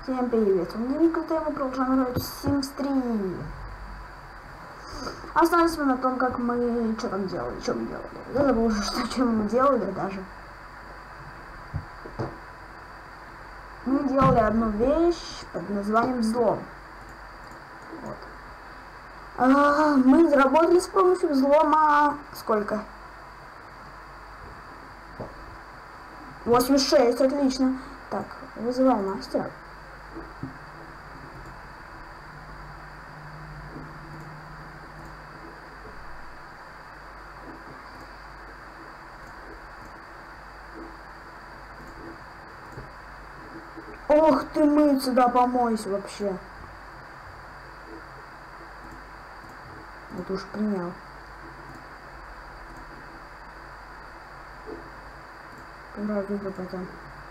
Всем привет, мы продолжаем играть в Sims 3. Остались мы на том, как мы... Что там делали? Что мы делали? Я забыл уже, чем мы делали даже. Мы делали одну вещь под названием взлом. Вот. Мы заработали с помощью взлома... Сколько? 86, отлично. Так, вызываем мастера. Ох ты, мыться, да, помойся вообще. Вот уж принял. Поиграю в игру потом.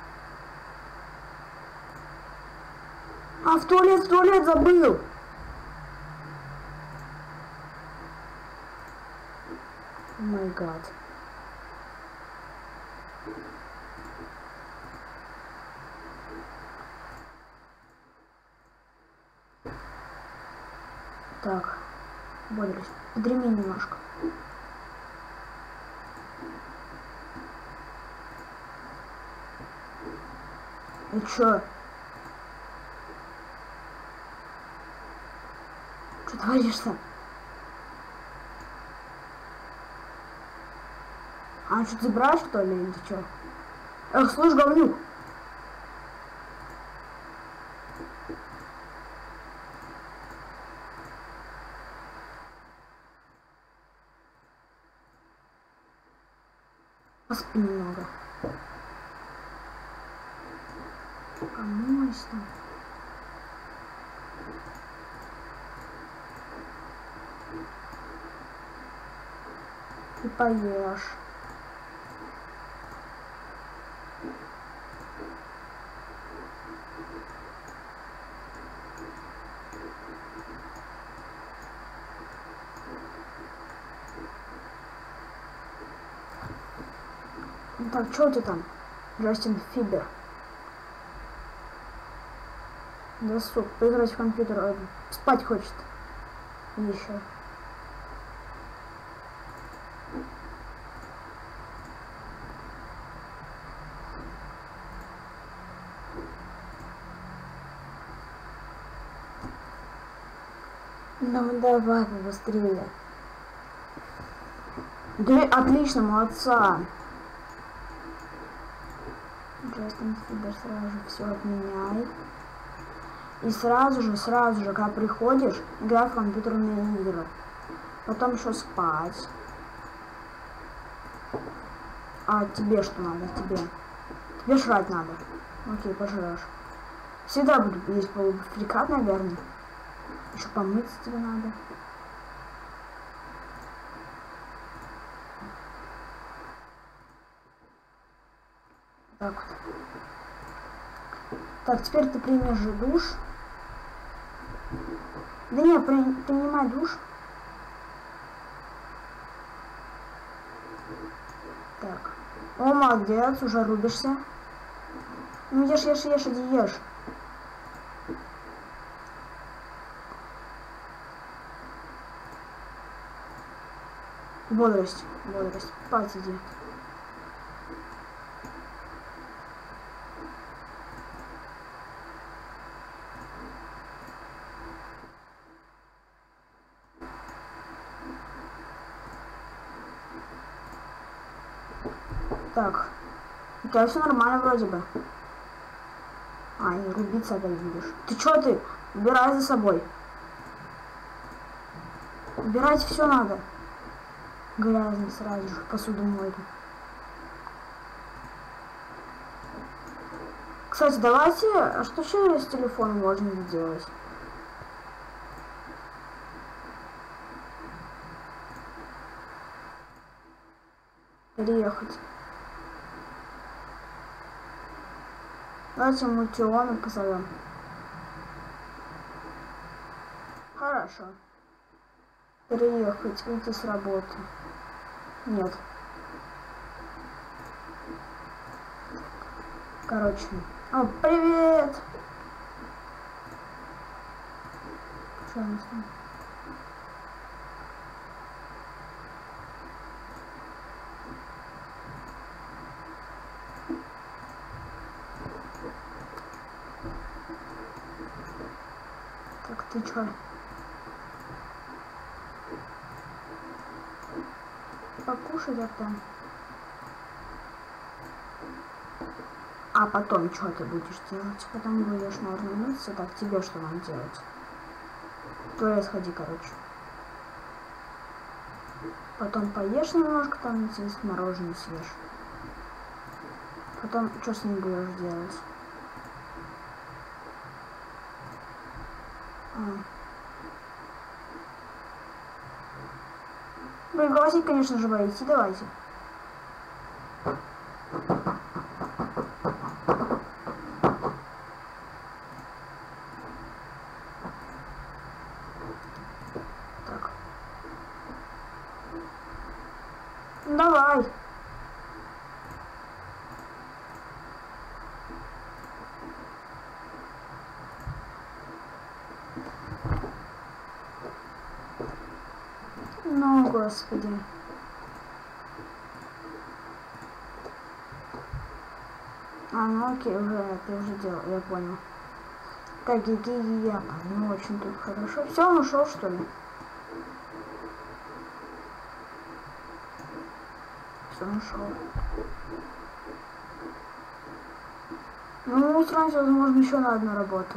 А, в туалет забыл. О май гад. Так, бодрюсь. Подреми немножко. И чё? Что творишься? А, что ты забираешь, что ли, или чё? Эх, слышь, говнюк! Поспи немного. Помойся там. И поешь. Так, что у тебя там? Джастин Фибер. Да, сука, поиграть в компьютер. Спать хочет. Еще. Ну давай побыстрее. Да, отлично, молодца. Джастин Фибер, сразу же все отменяй. И сразу же, когда приходишь, играй в компьютерные игры. Потом еще спать. А тебе что надо? Тебе жрать надо. Окей, пожрешь. Всегда буду есть полуфрикат, наверное. Еще помыться тебе надо. Так вот. Так, теперь ты примешь же душ. Да не, принимай душ. Так. О, молодец, уже рубишься. Ну ешь, иди ешь. Бодрость, спать иди. Так, у тебя все нормально вроде бы. А, не рубиться опять будешь. Ты чё ты? Убирай за собой. Убирать все надо. Грязно сразу же, посуду мою. Кстати, давайте, а что через телефон можно сделать? Переехать. Давайте мультиона позовем. Хорошо. Переехать, выйти с работы. Нет. Короче. О, привет! Что у нас там? Так, ты чё? Покушать это. А потом что ты будешь делать? Потом будешь, наверное, мыться. Так, тебе что нам делать? В туалет сходи, короче. Потом поешь немножко, там съесть мороженое съешь. Потом что с ним будешь делать? Пригласить, конечно же, войти, давайте. Так. Давай. Ну, господи. Ну окей, уже ты уже делал, я понял. Так, гигиена. Ну, очень тут хорошо. Все, он ушел, что ли? Все, он ушел. Ну, устроимся, возможно, еще на одну работу.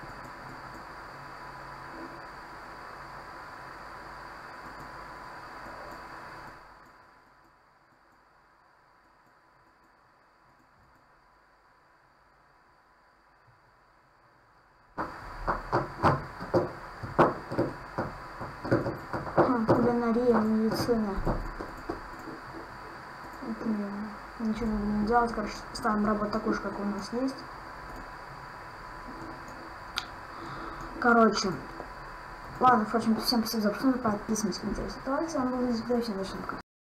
Кулинария, медицина. Это ничего не делать, короче, ставим работу такую же, как у нас есть. Короче, ладно, впрочем, всем спасибо за просмотр, подписывайтесь, комментируйте, с вами был Лиза, всем удачи, пока.